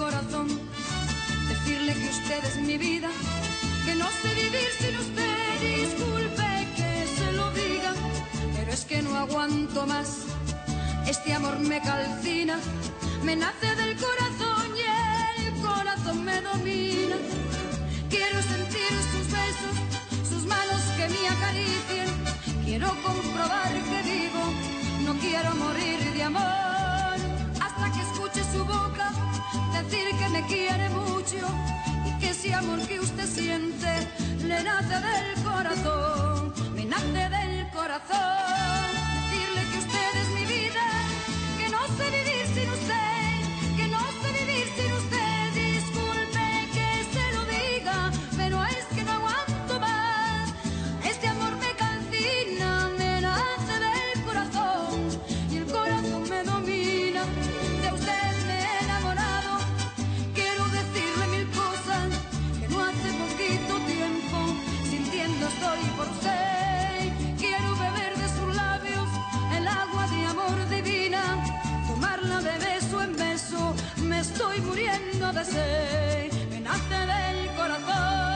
corazón, decirle que usted es mi vida, que no sé vivir sin usted. Disculpe que se lo diga, pero es que no aguanto más. Este amor me calcina, me nace del corazón y el corazón me domina. Quiero sentir sus besos, sus manos que me acaricien. Quiero comprobar que vivo, no quiero morir de amor. Hasta que escuche su boca decir que me quiere mucho y que ese amor que usted siente le nace del corazón, me nace del corazón. Decirle que usted es mi vida, que no sé vivir sin usted, que no sé vivir sin usted. Disculpe que se lo diga, pero es que no aguanto más. Este amor me calcina, me nace del corazón y el corazón me domina. De usted me he enamorado, quiero decirle mil cosas que no hace poquito tiempo sintiendo estoy por usted. Quiero beber de sus labios el agua de amor divina, tomarla de beso en beso, me estoy muriendo de sed, me nace del corazón.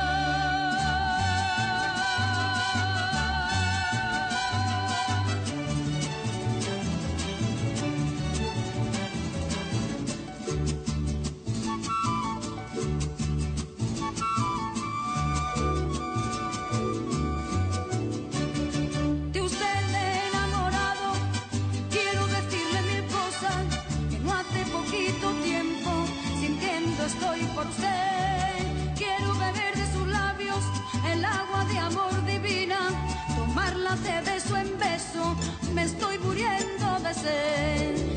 De usted me he enamorado, quiero decirle mil cosas que no hace poquito tiempo sintiendo estoy por usted. Quiero beber de sus labios el agua de amor divina, tomarla de beso en beso, me estoy muriendo de sed.